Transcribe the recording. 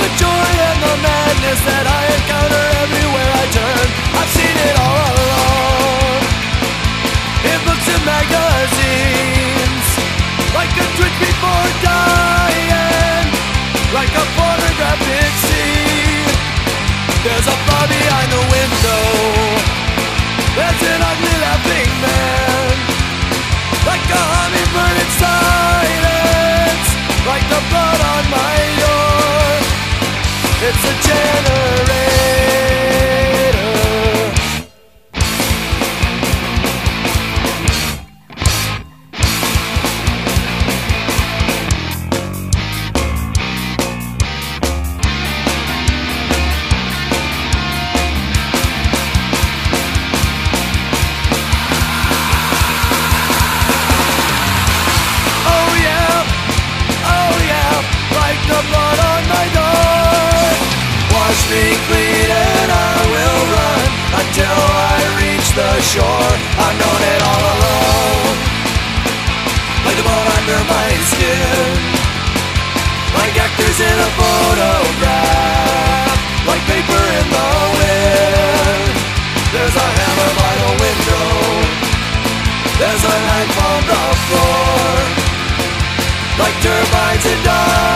the joy and the madness that I encounter everywhere I turn. I've seen it all along, in books and magazines, like a twitch before dying, like a pornographic scene. There's a bar behind the window, there's an ugly laughing man, like a hummingbird in silence, like the blood on my door. It's a generator. The blood on my door. Wash me clean and I will run until I reach the shore. I've known it all alone, like the bone under my skin, like actors in a photograph, like paper in the wind. There's a hammer by the window, there's a knife on the floor, like turbines in dark.